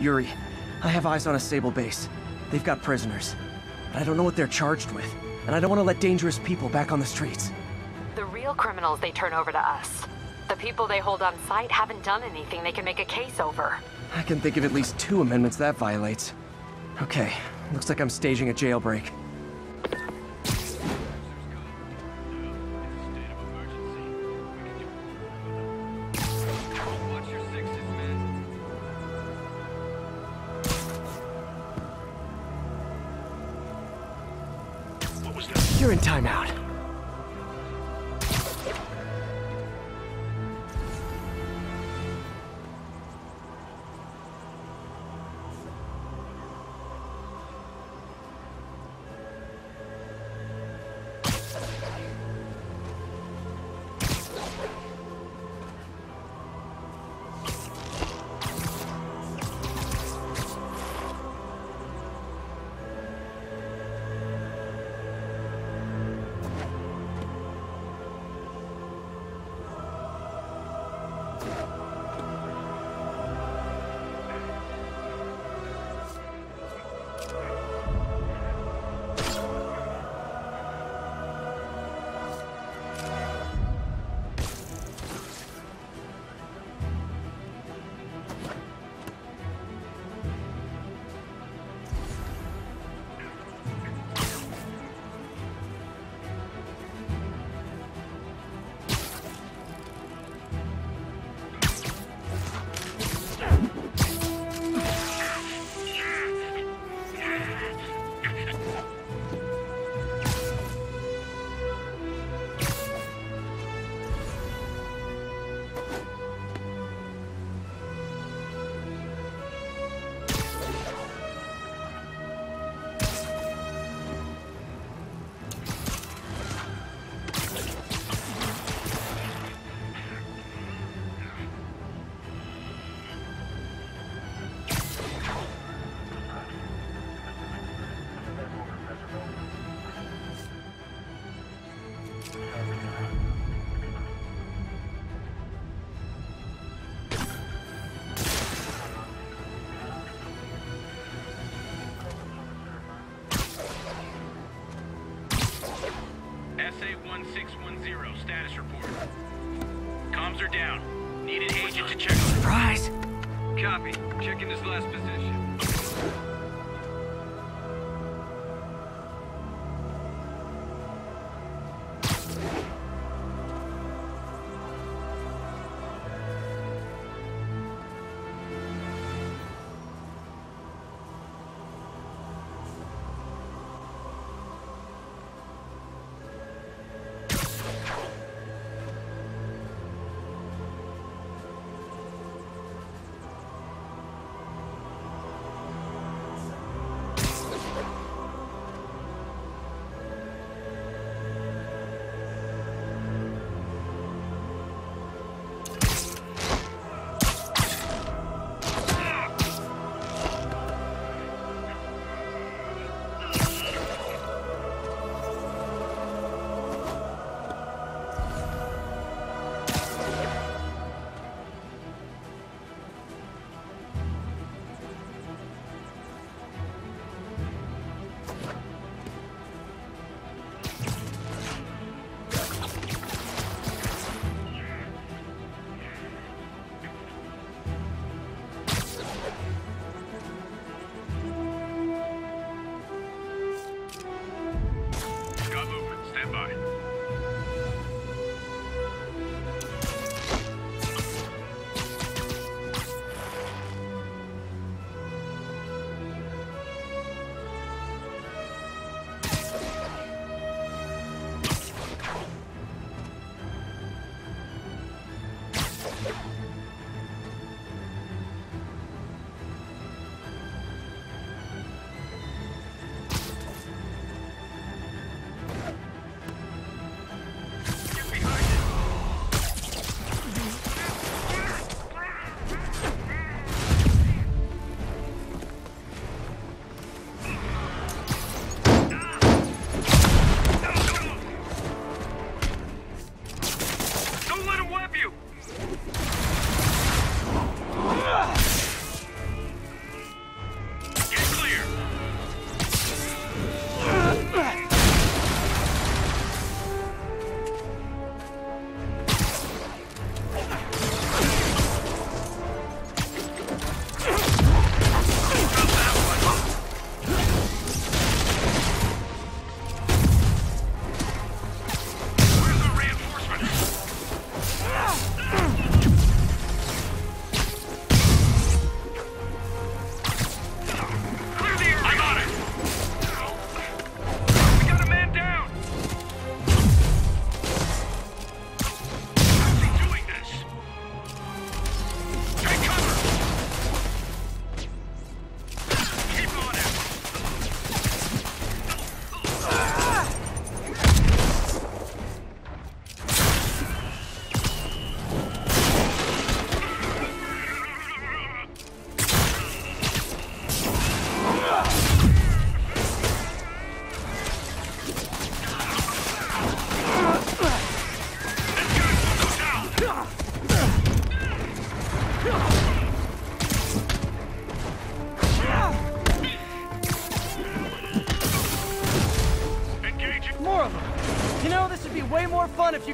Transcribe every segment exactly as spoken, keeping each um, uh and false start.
Yuri, I have eyes on a Sable base. They've got prisoners. But I don't know what they're charged with, and I don't want to let dangerous people back on the streets. The real criminals they turn over to us. The people they hold on site haven't done anything they can make a case over. I can think of at least two amendments that violates. Okay, looks like I'm staging a jailbreak. You're in timeout. S A one six one zero, status report. Comms are down. Need an agent to check on. Surprise! Copy. Checking his last position.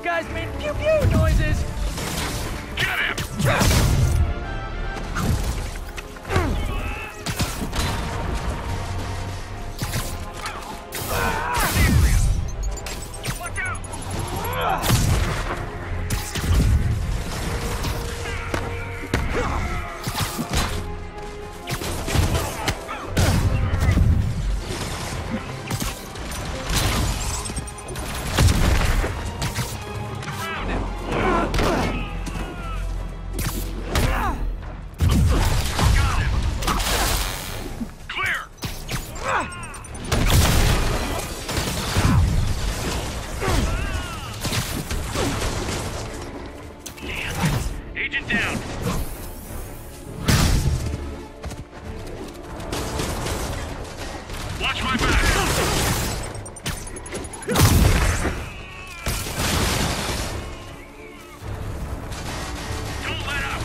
guys made pew pew noises! Get him! Watch out! Agent down. Watch my back. Don't let up.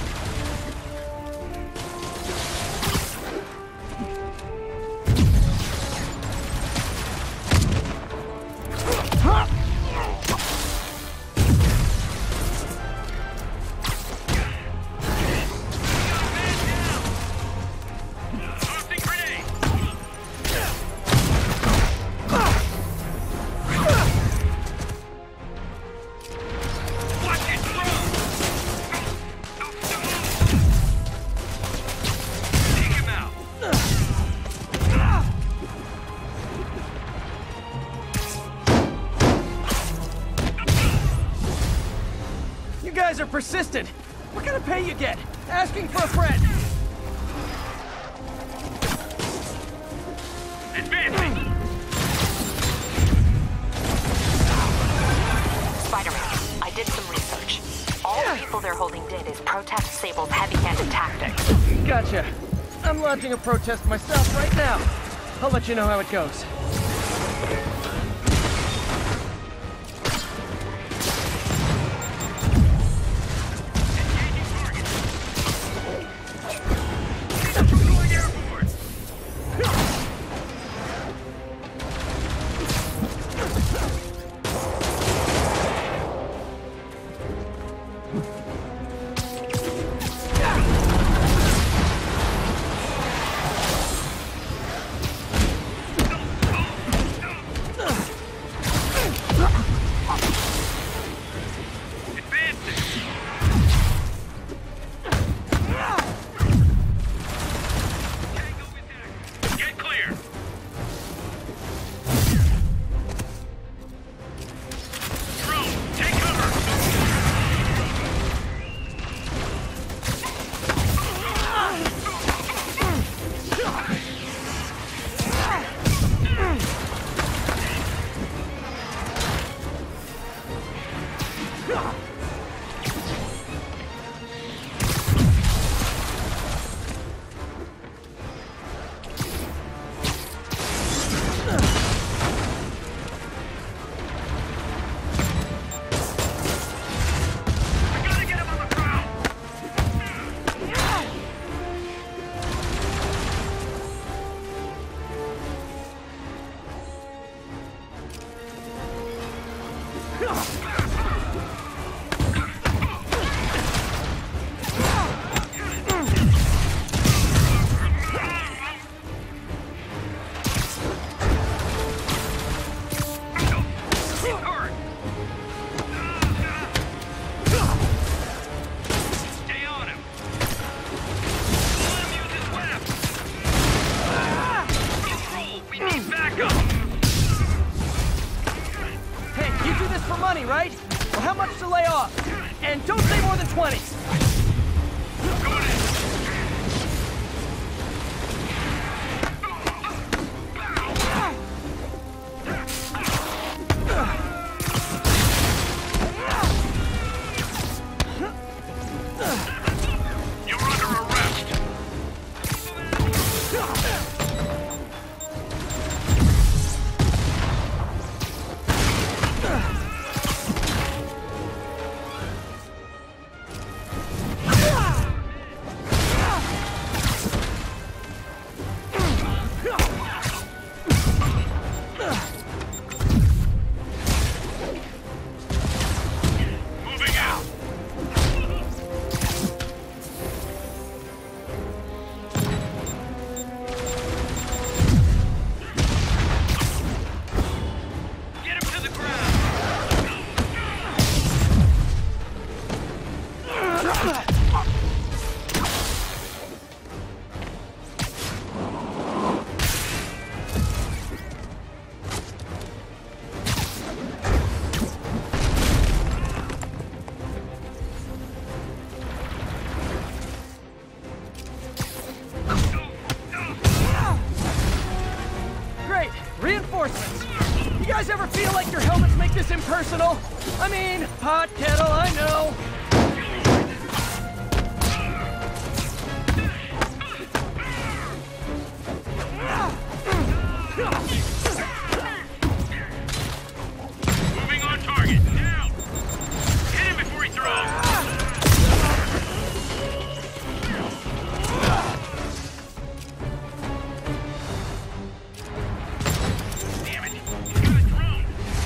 Tossing grenade. Watch it throw. Take him out. You guys are persistent! What kind of pay you get? Asking for a friend! Advancing. Spider-Man, I did some research. All the people they're holding did is protest Sable's heavy-handed tactics. Gotcha. I'm launching a protest myself right now. I'll let you know how it goes. Going airborne. Advancing. Tango is active. Get clear. Drone, take cover. I gotta get him on the ground. He's hurt. Stay on him. Let him use his web. Control, we need backup. Hey, you do this for money, right? Well, how much to lay off? And don't say more than twenty! Going in. You're under arrest. Great! Reinforcements! You guys ever feel like your helmets make this impersonal? I mean, hot kettle, I know! Moving on target, now! Hit him before he throws! Damn it! He's got a drone!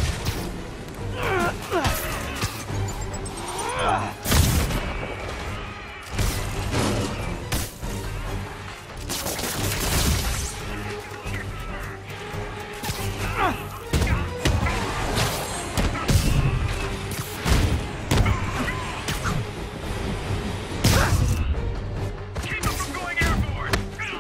Keep him from going airborne!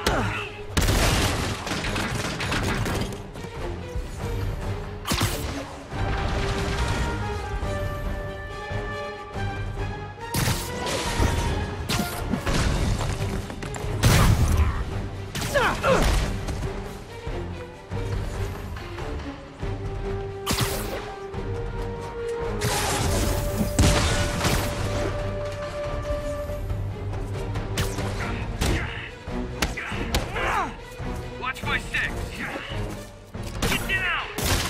Watch my six! Get down!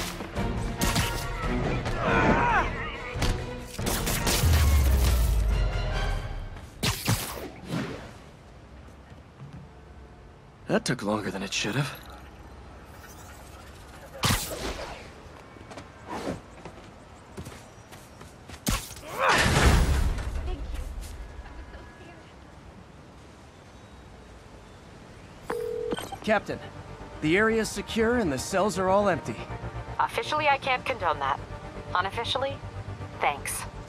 That took longer than it should have. Captain, the area's secure and the cells are all empty. Officially, I can't condone that. Unofficially, thanks.